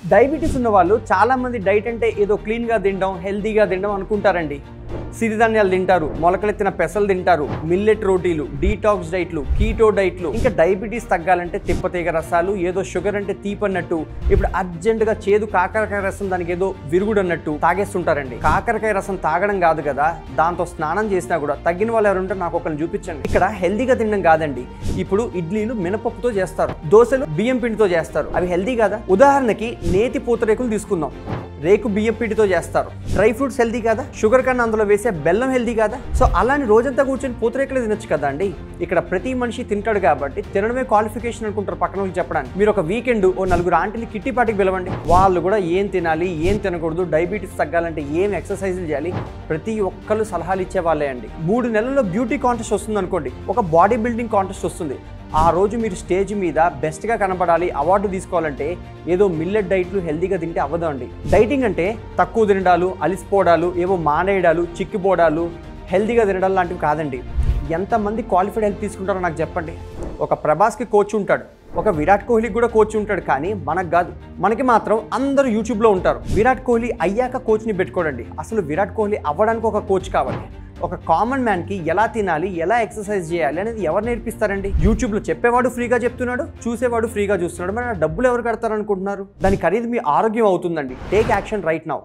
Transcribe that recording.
Diabetes ఉన్న వాళ్ళు చాలా మంది డైట్ అంటే ఏదో క్లీన్గా తినడం హెల్తీగా తినడం అనుకుంటారండి. సిరిధాన్యాలు తింటారు, మొలకలెత్తిన పెసలు తింటారు, మిల్లెట్ రోటీలు, డీటాక్స్ డైట్లు, కీటో డైట్లు. ఇంకా డయాబెటీస్ తగ్గాలంటే తిప్పతీగ రసాలు, ఏదో షుగర్ అంటే తీపన్నట్టు, ఇప్పుడు అర్జెంటుగా చేదు కాకరకాయ రసం దానికి ఏదో విరుగుడు అన్నట్టు తాగేస్తుంటారండి. కాకరకాయ రసం తాగడం కాదు కదా, దాంతో స్నానం చేసినా కూడా తగ్గిన వాళ్ళు ఎవరుంటే నాకు ఒకరిని చూపించండి. ఇక్కడ హెల్దీగా తినడం కాదండి, ఇప్పుడు ఇడ్లీలు మినపప్పుతో చేస్తారు, దోశలు బియ్యం పిండితో చేస్తారు, అవి హెల్దీ కదా. ఉదాహరణకి నేతి పూతరేకులు తీసుకుందాం, రేకు బియ్యం పిండితో చేస్తారు. డ్రై ఫ్రూట్స్ హెల్దీ కదా, షుగర్ కన్నా అందులో వేసే బెల్లం హెల్దీ కదా. సో అలాని రోజంతా కూర్చొని పూతరేకులు తినొచ్చు కదా అండి. ఇక్కడ ప్రతి మనిషి తింటాడు కాబట్టి తినడమే క్వాలిఫికేషన్ అనుకుంటారు పక్కన వాళ్ళకి చెప్పడానికి. మీరు ఒక వీకెండ్ ఓ నలుగురు ఆంటీని కిట్టి పార్టీకి పిలవండి, వాళ్ళు కూడా ఏం తినాలి ఏం తినకూడదు, డయాబెటీస్ తగ్గాలంటే ఏం ఎక్సర్సైజులు చేయాలి, ప్రతి ఒక్కళ్ళు సలహాలు ఇచ్చే వాళ్ళే అండి. 3 నెలల్లో బ్యూటీ కాంటెస్ట్ వస్తుంది అనుకోండి, ఒక బాడీ బిల్డింగ్ కాంటెస్ట్ వస్తుంది. ఆ రోజు మీరు స్టేజ్ మీద బెస్ట్గా కనపడాలి, అవార్డు తీసుకోవాలంటే ఏదో మిల్లెట్ డైట్లు హెల్తీగా తింటే అవ్వదు అండి. డైటింగ్ అంటే తక్కువ తినడాలు, అలిసిపోవడాలు, ఏవో మానేయడాలు, చిక్కిపోవడాలు, హెల్తీగా తినడాలు లాంటివి కాదండి. ఎంతమంది క్వాలిఫైడ్ హెల్ప్ తీసుకుంటారో నాకు చెప్పండి. ఒక ప్రభాస్కి కోచ్ ఉంటాడు, ఒక విరాట్ కోహ్లీకి కూడా కోచ్ ఉంటాడు, కానీ మనకు కాదు. మనకి మాత్రం అందరూ యూట్యూబ్లో ఉంటారు. విరాట్ కోహ్లీ అయ్యాక కోచ్ని పెట్టుకోడండి, అసలు విరాట్ కోహ్లీ అవ్వడానికి ఒక కోచ్ కావాలి. ఒక కామన్ మ్యాన్కి ఎలా తినాలి, ఎలా ఎక్సర్సైజ్ చేయాలి అనేది ఎవరు నేర్పిస్తారండి? యూట్యూబ్లో చెప్పేవాడు ఫ్రీగా చెప్తున్నాడు, చూసేవాడు ఫ్రీగా చూస్తున్నాడు, మరి డబ్బులు ఎవరు కడతారనుకుంటున్నారు? దాని ఖరీదు మీ ఆరోగ్యం అవుతుందండి. Take action right now.